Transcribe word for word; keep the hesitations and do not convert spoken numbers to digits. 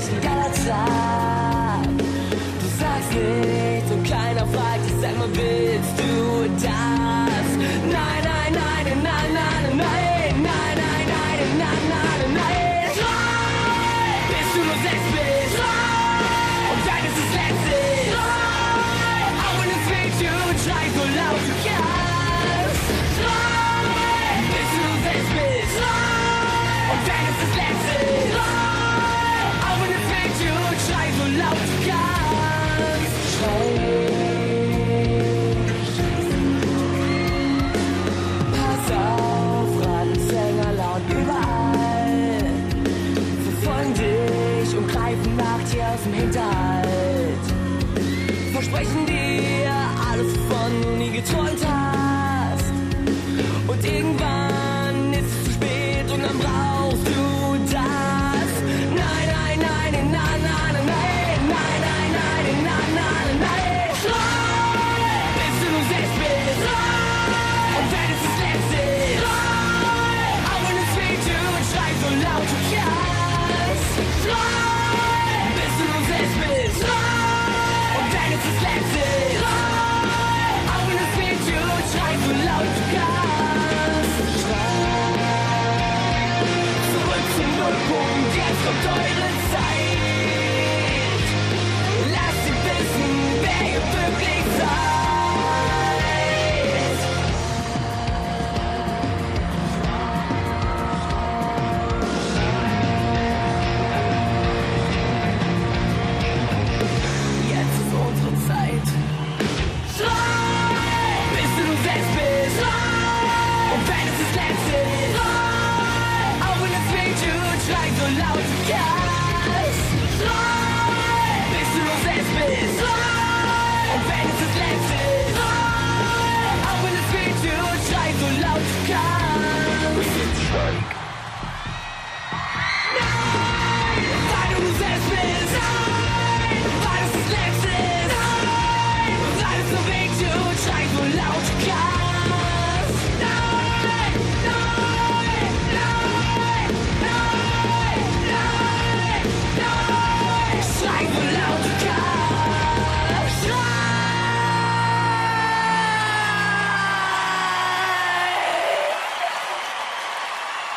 in Galazar. Du sagst nicht und keiner fragt dich, sag mal, willst du das? Nein, nein, nein, nein, nein, nein, nein, nein, nein, nein, nein, nein, nein. Schrei, bis du nur sechs bist. Schrei, und dann ist es letztlich. Schrei, auch wenn es weh tut, schrei so laut du kannst. Schrei, bis du nur sechs bist. Schrei, und dann ist es letztlich. Schrei, auch wenn es weh tut, schrei so laut du kannst. Schrei. Aus dem Hinterhalt versprechen dir alles, wovon du nie geträumt hast. Und irgendwann ist es zu spät und dann brauchst du das. Nein, nein, nein, nein, nein, nein, nein, nein, nein, nein, nein, nein, nein. Schrei, bis du nur sechs bist. Schrei, und dann ist es letztlich. Schrei, auch wenn es weh tut, schrei so laut du kannst. Schrei, und dann ist es letztlich. Auch wenn es weh tut, schrei so laut du kannst. Schrei. Zurück zum Nullpunkt, jetzt kommt eure Zeit. Lasst sie wissen, wer ihr wirklich seid. Loud.